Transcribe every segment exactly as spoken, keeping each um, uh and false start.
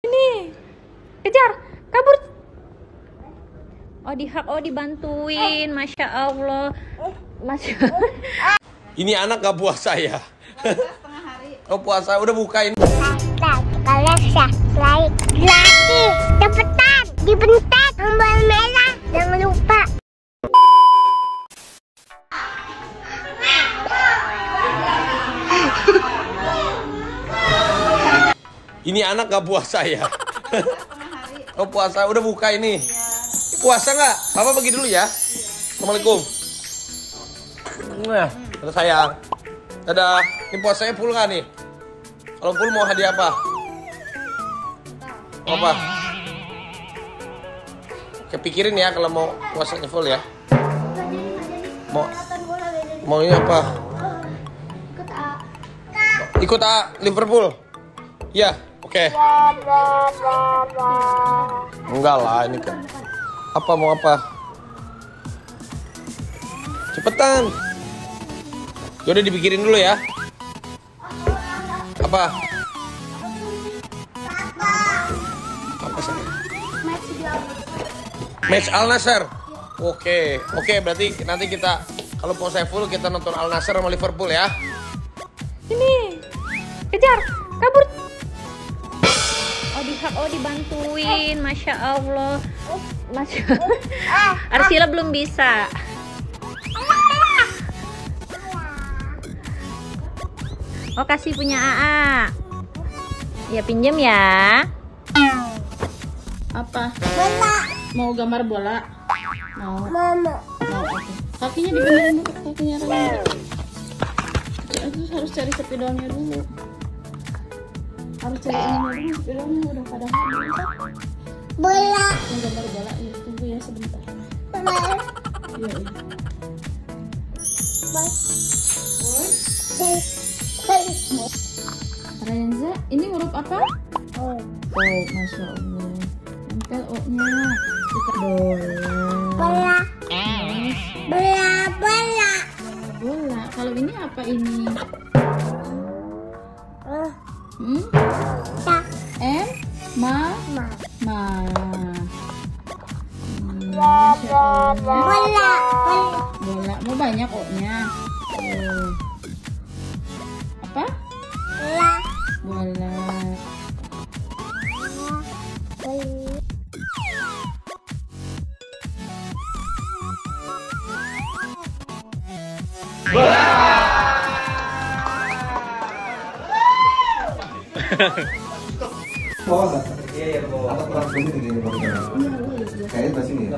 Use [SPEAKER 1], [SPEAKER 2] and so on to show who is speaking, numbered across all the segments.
[SPEAKER 1] Ini, kejar, kabur. Oh dihak, oh dibantuin, masya Allah, masya.
[SPEAKER 2] Ini anak gak puasa ya?
[SPEAKER 3] Setengah hari.
[SPEAKER 2] Oh puasa, udah buka ini.
[SPEAKER 4] Kalau subscribe lagi, cepetan dipencet tombol merah, jangan lupa.
[SPEAKER 2] Ini anak gak puasa ya? Oh puasa, udah buka ini. Puasa nggak? Papa pergi dulu ya. Assalamualaikum. Nah, dadah sayang. Dadah. Ini puasanya full nggak nih? Kalau full mau hadiah apa? Mau apa? Kepikirin ya kalau mau puasanya full ya. Mau mau ini apa? Ikut A Liverpool. Ya, oke. Okay. Enggak lah, ini kan. Apa mau apa? Cepetan. Yaudah dipikirin dulu ya. Apa? Apa sih? Match Al Nassr. Oke, oke berarti nanti kita kalau mau saya full kita nonton Al Nassr sama Liverpool ya.
[SPEAKER 1] Ini, kejar, kabur. Oh dihak, oh dibantuin, masya Allah, masya. Arsila belum bisa. Oh kasih punya A A. Ya pinjem ya.
[SPEAKER 3] Apa?
[SPEAKER 4] Bola.
[SPEAKER 3] Mau gambar bola? Mau.
[SPEAKER 4] Mama.
[SPEAKER 3] Mau. Oke. Kakinya dibenerin dulu, kakinya Rani. Terus harus cari spidolnya dulu. Harus cari ini dulu, spidolnya udah pada habis.
[SPEAKER 4] Bola.
[SPEAKER 3] Mau gambar bola, ya tunggu ya sebentar.
[SPEAKER 4] Bola.
[SPEAKER 3] Iya, iya. Renza, ini huruf apa?
[SPEAKER 4] Oh.
[SPEAKER 3] Oh, masya Allah. Tempel O-nya. Kita bola.
[SPEAKER 4] Bola. Bola. Bola.
[SPEAKER 3] Bola. Kalau ini apa ini?
[SPEAKER 4] Uh,
[SPEAKER 3] Hmm?
[SPEAKER 4] tak.
[SPEAKER 3] M? Ma?
[SPEAKER 4] Ma.
[SPEAKER 3] Ma. Hmm, masya Allah.
[SPEAKER 4] Bola. Bola.
[SPEAKER 3] Bola. Mau banyak O-nya. Oh. Apa?
[SPEAKER 4] Bola.
[SPEAKER 3] Bola.
[SPEAKER 4] Bola.
[SPEAKER 5] Bawa nggak? Iya iya bawa. Apa kurang sini di sini bawa? Kayaknya di sini.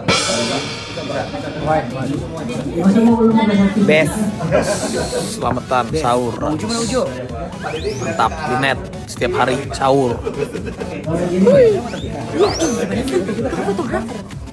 [SPEAKER 2] Best. Selamatan sahur. Mantap di net setiap hari sahur.
[SPEAKER 1] Fotografer.